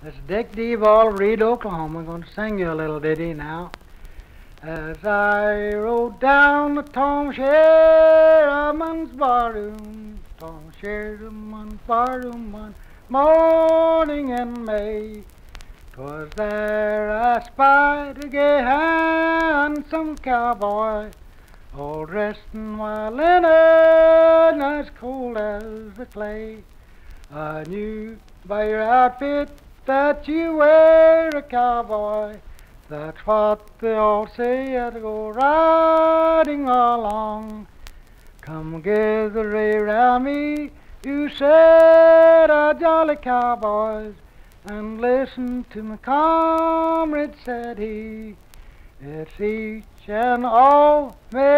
This is Dick Devall of Reed, Oklahoma. I'm going to sing you a little ditty now. As I rode down the Tom Sherman's barroom, Tom Sherman's barroom one morning in May, 'twas there I spied a gay handsome cowboy, all dressed in white linen as cold as the clay. I knew by your outfit that you were a cowboy. That's what they all say as I go riding along. Come gather around me, you said, our jolly cowboys, and listen to my comrade, said he. It's each and all may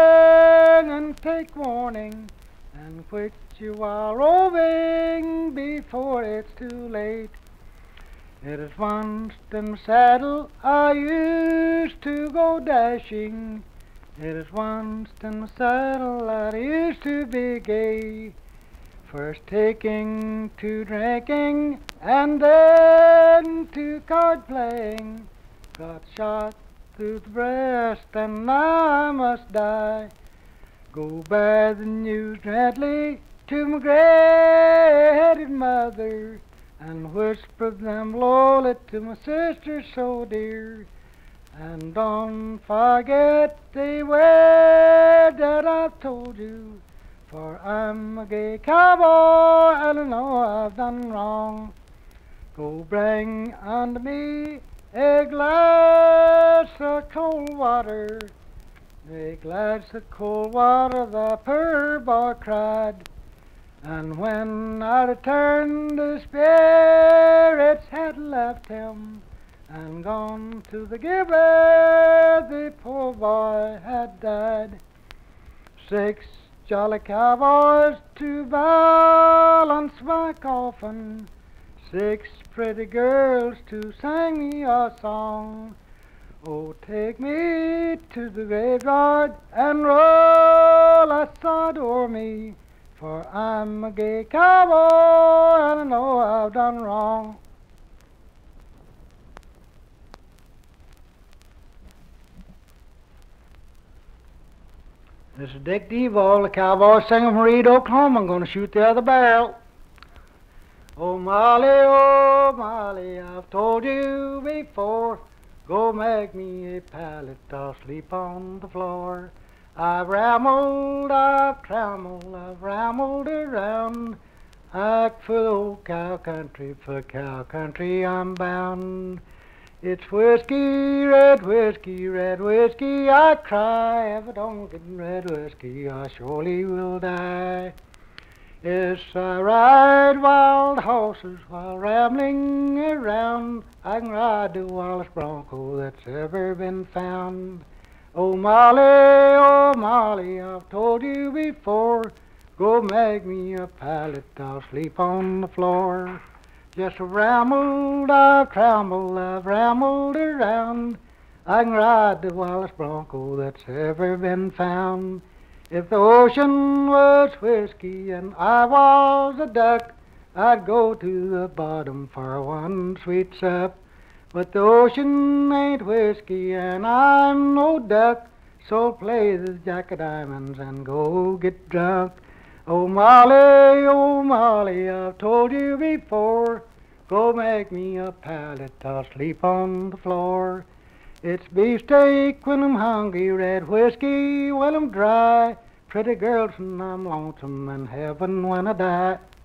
learn and take warning, and quit you while roving before it's too late. It is once in the saddle I used to go dashing. It is once in the saddle that I used to be gay. First taking to drinking and then to card playing. Got shot through the breast and now I must die. Go bear the news gently to my gray-headed mother, and whisper them lowly to my sister so dear. And don't forget the word that I've told you, for I'm a gay cowboy and I know I've done wrong. Go bring unto me a glass of cold water, a glass of cold water, the poor boy cried. And when I returned, the spirits had left him and gone to the grave where the poor boy had died. 6 jolly cowboys to balance my coffin, 6 pretty girls to sing me a song. Oh, take me to the graveyard and roll a sod o'er me, for I'm a gay cowboy and I know I've done wrong. This is Dick Devall, the cowboy singer from Reed, Oklahoma. I'm going to shoot the other barrel. Oh, Molly, I've told you before, go make me a pallet, I'll sleep on the floor. I've rambled, I've trammeled, I've rambled around, like for the old cow country, for cow country I'm bound. It's whiskey, red whiskey, I cry. If I don't get red whiskey, I surely will die. Yes, I ride wild horses while rambling around. I can ride the wildest bronco that's ever been found. Oh, Molly, I've told you before, go make me a pallet, I'll sleep on the floor. Just rambled, I've trammeled, I've rambled around. I can ride the wildest bronco that's ever been found. If the ocean was whiskey and I was a duck, I'd go to the bottom for one sweet sup. But the ocean ain't whiskey and I'm no duck, so play the Jack of Diamonds and go get drunk. Oh, Molly, I've told you before, go make me a pallet, I'll sleep on the floor. It's beefsteak when I'm hungry, red whiskey when I'm dry, pretty girls when I'm lonesome, and heaven when I die.